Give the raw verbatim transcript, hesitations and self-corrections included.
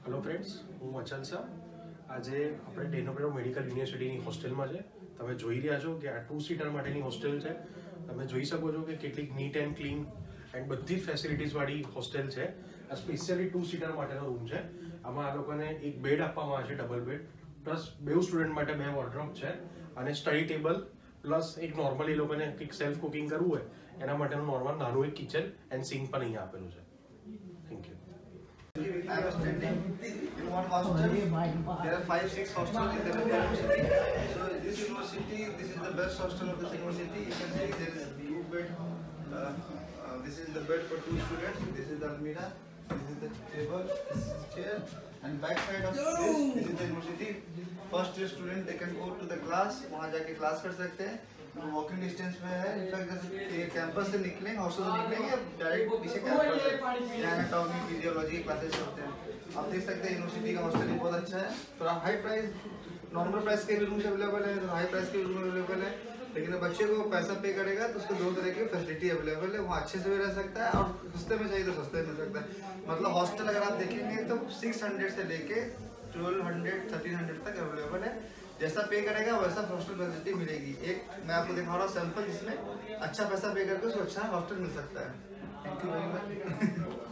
Hello friends, હું અચલ શાહ। આજે આપણે ડેનોબ્રેરો મેડિકલ યુનિવર્સિટીની હોસ્ટેલમાં છે। તમે જોઈ રહ્યા છો કે આ ટુ સીટર માટેની હોસ્ટેલ છે। તમે જોઈ શકો છો કે કેટલીક નીટ એન્ડ ક્લીન એન્ડ બધી જ ફેસિલિટીઝવાળી હોસ્ટેલ છે। આ સ્પેશિયલી ટુ સીટર માટેનો રૂમ છે। આમાં આ લોકોને એક બેડ આપવામાં આવે છે, ડબલ બેડ, પ્લસ બે સ્ટુડન્ટ માટે બે વોર્ડરોબ છે અને સ્ટડી ટેબલ, પ્લસ એક નોર્મલી લોકોને કંઈક સેલ્ફ કુકિંગ કરવું હોય એના માટેનું નોર્મલ નાનું એક કિચન એન્ડ સિંક પણ અહીંયા આપેલું છે। Thank you. I was standing in one hostel. There are five, six hostels in the university. So this university, this is the best hostel of this university. You can see there is two bed. Uh, uh, this is the bed for two students. This is the almirah. This is the table. This is the chair. And back side of this, this is the university. First year student, they can go to the class. वहाँ जाके class कर सकते हैं। Walking distance में है। In fact जैसे ये campus से निकलेंगे, हॉस्टल से निकलेंगे, डायरेक्ट पीछे कैंपस है। यहाँ एनाटॉमी, फिजियोलॉजी की क्लासेस होते हैं। आप देख सकते हैं यूनिवर्सिटी का हॉस्टल भी बहुत अच्छा है। थोड़ा हाई प्राइस, नॉर्मल प्राइस के भी रूम्स अवेलेबल है, हाई प्राइस के भी रूम अवेलेबल है। लेकिन बच्चे को पैसा पे करेगा तो उसको दो तरह की फैसिलिटी अवेलेबल है। वहाँ अच्छे से भी रह सकता है और सस्ते में चाहिए तो सस्ते में मिल सकता है। मतलब हॉस्टल अगर आप देखेंगे तो सिक्स हंड्रेड से लेके ट्वेल्व हंड्रेड थर्टीन हंड्रेड तक अवेलेबल है। जैसा पे करेगा वैसा हॉस्टल फैसिलिटी मिलेगी। एक मैं आपको दिखा रहा हूँ सैंपल, जिसमें अच्छा पैसा पे करके उसको अच्छा हॉस्टल मिल सकता है। Thank you very much.